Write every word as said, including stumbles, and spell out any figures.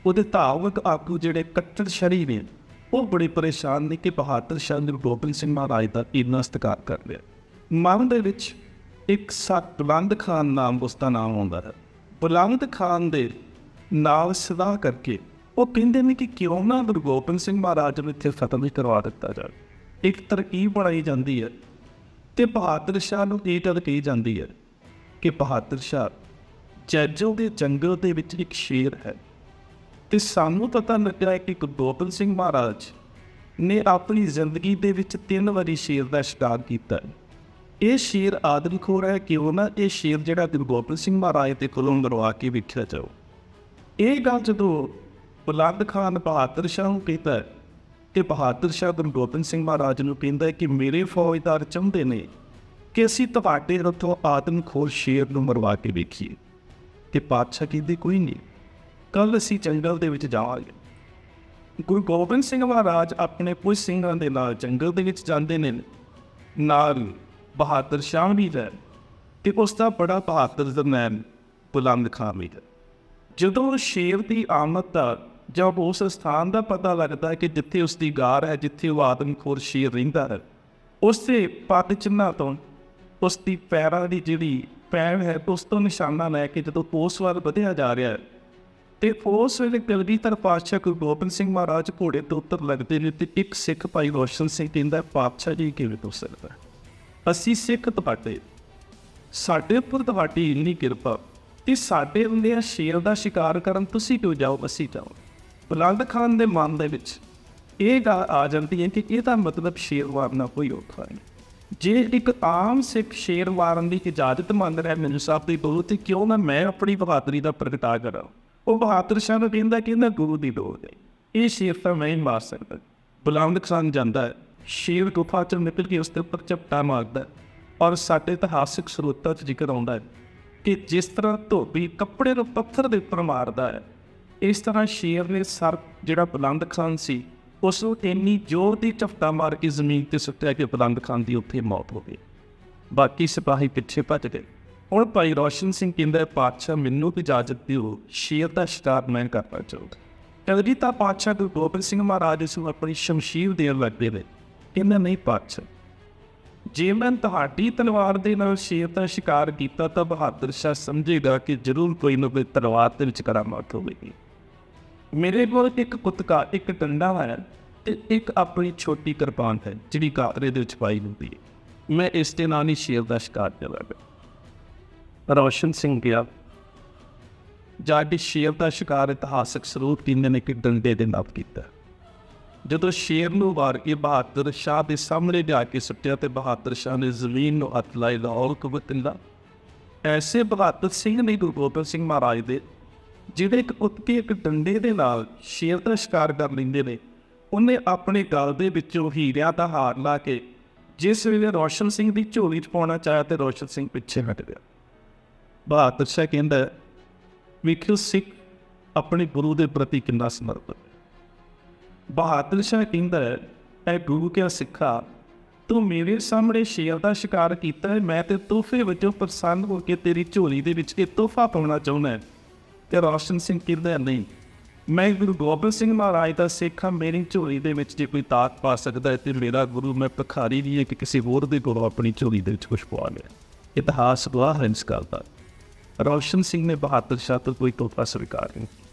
ਉਹਦੇ ਧਾਰਮਿਕ ਆਗੂ ਜਿਹੜੇ ਕੱਟੜ ਸ਼ਰੀ ਨੇ ਉਹ ਬੜੇ ਪਰੇਸ਼ਾਨ ਨੇ ਕਿ ਬਹਾਦਰ ਸ਼ਾਹ ਗੁਰੂ ਗੋਬਿੰਦ ਸਿੰਘ ਮਹਾਰਾਜ ਦਾ ਇੰਨਾ ਸਤਿਕਾਰ ਕਰ ਲਿਆ। ਮਨ ਦੇ ਵਿੱਚ ਇੱਕ ਸਤ ਬੁਲੰਦ ਖਾਨ ਨਾਮ ਉਸਦਾ ਨਾਮ ਆਉਂਦਾ ਹੈ। ਬੁਲੰਦ ਖਾਨ ਦੇ ਨਾਲ ਸਲਾਹ ਕਰਕੇ ਉਹ ਕਹਿੰਦੇ ਨੇ ਕਿ ਕਿਉਂ ਨਾ ਗੁਰੂ ਗੋਬਿੰਦ ਸਿੰਘ ਮਹਾਰਾਜ ਨੂੰ ਇੱਥੇ ਖਤਮ ਹੀ ਕਰਵਾ ਦਿੱਤਾ ਜਾਵੇ। ਇੱਕ ਤਰਕੀਬ ਬਣਾਈ ਜਾਂਦੀ ਹੈ ਅਤੇ ਬਹਾਦਰ ਸ਼ਾਹ ਨੂੰ ਇਹ ਗੱਲ ਕਹੀ ਜਾਂਦੀ ਹੈ ਕਿ ਬਹਾਦਰ ਸ਼ਾਹ ਜੈਜੋ ਦੇ ਜੰਗਲ ਦੇ ਵਿੱਚ ਇੱਕ ਸ਼ੇਰ ਹੈ ਅਤੇ ਸਾਨੂੰ ਪਤਾ ਲੱਗਾ ਹੈ ਕਿ ਗੁਰੂ ਗੋਬਿੰਦ ਸਿੰਘ ਮਹਾਰਾਜ ਨੇ ਆਪਣੀ ਜ਼ਿੰਦਗੀ ਦੇ ਵਿੱਚ ਤਿੰਨ ਵਾਰੀ ਸ਼ੇਰ ਦਾ ਸ਼ਿਕਾਰ ਕੀਤਾ ਹੈ। ਇਹ ਸ਼ੇਰ ਆਦਮਖੋਰ ਹੈ, ਕਿਉਂ ਨਾ ਇਹ ਸ਼ੇਰ ਜਿਹੜਾ ਗੁਰੂ ਗੋਬਿੰਦ ਸਿੰਘ ਮਹਾਰਾਜ ਦੇ ਕੋਲੋਂ ਮਰਵਾ ਕੇ ਵੇਖਿਆ ਜਾਓ। ਇਹ ਗੱਲ ਜਦੋਂ ਬੁਲੰਦ ਖਾਨ ਬਹਾਦਰ ਸ਼ਾਹ ਨੂੰ ਕਹਿੰਦਾ ਕਿ ਬਹਾਦਰ ਸ਼ਾਹ ਗੁਰੂ ਗੋਬਿੰਦ ਸਿੰਘ ਮਹਾਰਾਜ ਨੂੰ ਕਹਿੰਦਾ ਕਿ ਮੇਰੇ ਫੌਜਦਾਰ ਚਾਹੁੰਦੇ ਨੇ ਕਿ ਅਸੀਂ ਤੁਹਾਡੇ ਹੱਥੋਂ ਆਦਮਖੋਰ ਸ਼ੇਰ ਨੂੰ ਮਰਵਾ ਕੇ ਵੇਖੀਏ। ਅਤੇ ਪਾਤਸ਼ਾਹ ਕਹਿੰਦੇ ਕੋਈ ਨਹੀਂ, ਕੱਲ੍ਹ ਅਸੀਂ ਜੰਗਲ ਦੇ ਵਿੱਚ ਜਾਵਾਂਗੇ। ਗੁਰੂ ਗੋਬਿੰਦ ਸਿੰਘ ਮਹਾਰਾਜ ਆਪਣੇ ਕੁਝ ਸਿੰਘਾਂ ਦੇ ਨਾਲ ਜੰਗਲ ਦੇ ਵਿੱਚ ਜਾਂਦੇ ਨੇ, ਨਾਲ ਬਹਾਦਰ ਸ਼ਾਹ ਵੀ ਹੈ ਅਤੇ ਉਸ ਦਾ ਬੜਾ ਬਹਾਦਰ ਜਰਨੈਲ ਬੁਲੰਦ ਖਾਨ ਵੀ ਹੈ। ਜਦੋਂ ਸ਼ੇਰ ਦੀ ਆਮਦ ਦਾ ਜਦ ਉਸ ਸਥਾਨ ਦਾ ਪਤਾ ਲੱਗਦਾ ਹੈ ਕਿ ਜਿੱਥੇ ਉਸ ਦੀ ਗਾਰ ਹੈ, ਜਿੱਥੇ ਉਹ ਆਦਮਖੋਰ ਸ਼ੇਰ ਰਹਿੰਦਾ ਹੈ, ਉਸ ਦੇ ਪੱਗ ਚਿੰਨ੍ਹਾਂ ਤੋਂ ਉਸ ਦੀ ਪੈਰਾਂ ਦੀ ਜਿਹੜੀ ਪੈਰ ਹੈ ਉਸ ਤੋਂ ਨਿਸ਼ਾਨਾ ਲੈ ਕੇ ਜਦੋਂ ਉਸ ਵੱਲ ਵਧਿਆ ਜਾ ਰਿਹਾ ਹੈ ਅਤੇ ਉਸ ਵੇਲੇ ਕਲਗੀਧਰ ਪਾਤਸ਼ਾਹ ਗੁਰੂ ਗੋਬਿੰਦ ਸਿੰਘ ਮਹਾਰਾਜ ਘੋੜੇ ਤੋਂ ਉੱਤਰ ਲੱਗਦੇ ਨੇ ਅਤੇ ਇੱਕ ਸਿੱਖ ਭਾਈ ਰੋਸ਼ਨ ਸਿੰਘ ਕਹਿੰਦਾ ਪਾਤਸ਼ਾਹ ਜੀ ਕਿਵੇਂ ਹੋ ਸਕਦਾ, ਅਸੀਂ ਸਿੱਖ ਤੁਹਾਡੇ, ਸਾਡੇ ਉੱਪਰ ਤੁਹਾਡੀ ਇੰਨੀ ਕਿਰਪਾ ਅਤੇ ਸਾਡੇ ਹੁੰਦੇ ਸ਼ੇਰ ਦਾ ਸ਼ਿਕਾਰ ਕਰਨ ਤੁਸੀਂ ਕਿਉਂ ਜਾਓ, ਅਸੀਂ ਜਾਓ। ਬੁਲੰਦ ਖਾਨ ਦੇ ਮਨ ਦੇ ਵਿੱਚ ਇਹ ਗੱਲ ਆ ਜਾਂਦੀ ਹੈ ਕਿ ਇਹਦਾ ਮਤਲਬ ਸ਼ੇਰ ਮਾਰਨਾ ਕੋਈ ਔਖਾ ਨਹੀਂ। ਜੇ ਇੱਕ ਆਮ ਸਿੱਖ ਸ਼ੇਰ ਮਾਰਨ ਦੀ ਇਜਾਜ਼ਤ ਮੰਗ ਰਿਹਾ ਮੈਨੂੰ ਸਾਹਿਬ ਦੀ ਬੋਲ, ਅਤੇ ਕਿਉਂ ਨਾ ਮੈਂ ਆਪਣੀ ਬਹਾਦਰੀ ਦਾ ਪ੍ਰਗਟਾ ਕਰਾਂ। ਉਹ ਬਹਾਦਰ ਸ਼ਾਹ ਨੂੰ ਕਹਿੰਦਾ ਕਹਿੰਦਾ ਗੁਰੂ ਦੀ ਲੋੜ ਹੈ, ਇਹ ਸ਼ੇਰ ਤਾਂ ਮੈਂ ਹੀ ਮਾਰ ਸਕਦਾ। ਬੁਲੰਦ ਖਾਨ ਜਾਂਦਾ ਹੈ, ਸ਼ੇਰ ਗੁਫਾ 'ਚੋਂ ਨਿਕਲ ਕੇ ਉਸ ਦੇ ਉੱਪਰ ਝਪਟਾ ਮਾਰਦਾ ਔਰ ਸਾਡੇ ਇਤਿਹਾਸਿਕ ਸਰੋਤਾਂ 'ਚ ਜ਼ਿਕਰ ਆਉਂਦਾ ਹੈ ਕਿ ਜਿਸ ਤਰ੍ਹਾਂ ਧੋਬੀ ਕੱਪੜੇ ਨੂੰ ਪੱਥਰ ਦੇ ਉੱਪਰ ਮਾਰਦਾ ਹੈ, ਇਸ ਤਰ੍ਹਾਂ ਸ਼ੇਰ ਨੇ ਸਰ ਜਿਹੜਾ ਬੁਲੰਦ ਖਾਨ ਸੀ ਉਸ ਨੂੰ ਇੰਨੀ ਜ਼ੋਰ ਦੀ ਝਪਟਾ ਮਾਰ ਕੇ ਜ਼ਮੀਨ 'ਤੇ ਸੁੱਟਿਆ ਕਿ ਬੁਲੰਦ ਖਾਨ ਦੀ ਉੱਥੇ ਮੌਤ ਹੋ ਗਈ। ਬਾਕੀ ਸਿਪਾਹੀ ਪਿੱਛੇ ਭੱਜ ਗਏ। ਹੁਣ ਭਾਈ ਰੋਸ਼ਨ ਸਿੰਘ ਕਹਿੰਦਾ ਪਾਤਸ਼ਾਹ ਮੈਨੂੰ ਇਜਾਜ਼ਤ ਦਿਓ, ਸ਼ੇਰ ਦਾ ਸ਼ਿਕਾਰ ਮੈਂ ਕਰਨਾ ਚਾਹੁੰਦਾ। ਕਹਿੰਦੀ ਤਾਂ ਪਾਤਸ਼ਾਹ ਗੁਰੂ ਗੋਬਿੰਦ ਸਿੰਘ ਮਹਾਰਾਜ ਇਸ ਨੂੰ ਆਪਣੀ ਸ਼ਮਸ਼ੀਰ ਦੇਣ ਲੱਗਦੇ ਨੇ। ਕਹਿੰਦਾ ਨਹੀਂ ਪਾਤਸ਼ਾਹ, ਜੇ ਮੈਂ ਤੁਹਾਡੀ ਤਲਵਾਰ ਦੇ ਨਾਲ ਸ਼ੇਰ ਦਾ ਸ਼ਿਕਾਰ ਕੀਤਾ ਤਾਂ ਬਹਾਦਰ ਸ਼ਾਹ ਸਮਝੇਗਾ ਕਿ ਜ਼ਰੂਰ ਕੋਈ ਨਾ ਕੋਈ ਤਲਵਾਰ ਦੇ ਵਿੱਚ ਕਰਾਮਾਤ ਹੋਵੇਗੀ। ਮੇਰੇ ਕੋਲ ਇੱਕ ਕੁੱਤਕਾ, ਇੱਕ ਡੰਡਾ ਹੈ ਅਤੇ ਇੱਕ ਆਪਣੀ ਛੋਟੀ ਕਿਰਪਾਨ ਹੈ ਜਿਹੜੀ ਕਾਤਰੇ ਦੇ ਵਿੱਚ ਪਾਈ ਹੁੰਦੀ ਹੈ। ਮੈਂ ਇਸ ਦੇ ਨਾਲ ਹੀ ਸ਼ੇਰ ਦਾ ਸ਼ਿਕਾਰ ਕਰਾਂਗਾ। ਰੋਸ਼ਨ ਸਿੰਘ ਗਿਆ ਜਾ ਕੇ ਸ਼ੇਰ ਦਾ ਸ਼ਿਕਾਰ ਇਤਿਹਾਸਕ ਸਰੋਤ ਕਹਿੰਦੇ ਨੇ ਕਿ ਡੰਡੇ ਦੇ ਨਾਲ ਕੀਤਾ। ਜਦੋਂ ਸ਼ੇਰ ਨੂੰ ਵਾਰ ਕੇ ਬਹਾਦਰ ਸ਼ਾਹ ਦੇ ਸਾਹਮਣੇ ਜਾ ਕੇ ਸੁੱਟਿਆ ਅਤੇ ਬਹਾਦਰ ਸ਼ਾਹ ਨੇ ਜ਼ਮੀਨ ਨੂੰ ਹੱਥ ਲਾਈ, ਲਾਹੌਰ ਕਬਤਿੰਦਾ। ਐਸੇ ਬਹਾਦਰ ਸਿੰਘ ਨੇ ਗੁਰੂ ਗੋਬਿੰਦ ਸਿੰਘ ਮਹਾਰਾਜ ਦੇ ਜਿਹੜੇ ਇੱਕ ਕੁੱਤੇ ਇੱਕ ਡੰਡੇ ਦੇ ਨਾਲ ਸ਼ੇਰ ਦਾ ਸ਼ਿਕਾਰ ਕਰ ਲੈਂਦੇ ਨੇ। ਉਹਨੇ ਆਪਣੇ ਗਲ ਦੇ ਵਿੱਚੋਂ ਹੀਰਿਆਂ ਦਾ ਹਾਰ ਲਾ ਕੇ ਜਿਸ ਵੇਲੇ ਰੋਸ਼ਨ ਸਿੰਘ ਦੀ ਝੋਲੀ 'ਚ ਪਾਉਣਾ ਚਾਹਿਆ ਅਤੇ ਰੋਸ਼ਨ ਸਿੰਘ ਪਿੱਛੇ ਹਟ ਗਿਆ। ਬਹਾਦਰ ਸ਼ਾਹ ਕਹਿੰਦਾ ਵੇਖਿਓ ਸਿੱਖ ਆਪਣੇ ਗੁਰੂ ਦੇ ਪ੍ਰਤੀ ਕਿੰਨਾ ਸਮਰਪਿਤ ਹੈ। ਬਹਾਦਰ ਸ਼ਾਹ ਕਹਿੰਦਾ ਇਹ ਗੁਰੂ ਕਿਆ ਸਿੱਖਾ, ਤੂੰ ਮੇਰੇ ਸਾਹਮਣੇ ਸ਼ੇਰ ਦਾ ਸ਼ਿਕਾਰ ਕੀਤਾ ਹੈ, ਮੈਂ ਤੇ ਤੋਹਫੇ ਵਜੋਂ ਪ੍ਰਸੰਨ ਹੋ ਕੇ ਤੇਰੀ ਝੋਲੀ ਦੇ ਵਿੱਚ ਇਹ ਤੋਹਫਾ ਪਾਉਣਾ ਚਾਹੁੰਦਾ। ਅਤੇ ਰੋਸ਼ਨ ਸਿੰਘ ਕਹਿੰਦਾ ਨਹੀਂ, ਮੈਂ ਗੁਰੂ ਗੋਬਿੰਦ ਸਿੰਘ ਮਹਾਰਾਜ ਦਾ ਸਿੱਖ ਹਾਂ, ਮੇਰੀ ਝੋਲੀ ਦੇ ਵਿੱਚ ਜੇ ਕੋਈ ਤਾਕਤ ਪਾ ਸਕਦਾ ਹੈ ਅਤੇ ਮੇਰਾ ਗੁਰੂ, ਮੈਂ ਭਿਖਾਰੀ ਨਹੀਂ ਹੈ ਕਿ ਕਿਸੇ ਹੋਰ ਦੇ ਕੋਲੋਂ ਆਪਣੀ ਝੋਲੀ ਦੇ ਵਿੱਚ ਕੁਛ ਪਵਾ ਲਿਆ। ਇਤਿਹਾਸ ਗਵਾਹ ਹੈ ਇਸ ਗੱਲ ਦਾ। ਰੋਸ਼ਨ ਸਿੰਘ ਨੇ ਬਹਾਦਰ ਸ਼ਾਹ ਤੋਂ ਕੋਈ ਤੋਹਫਾ ਸਵੀਕਾਰ ਨਹੀਂ।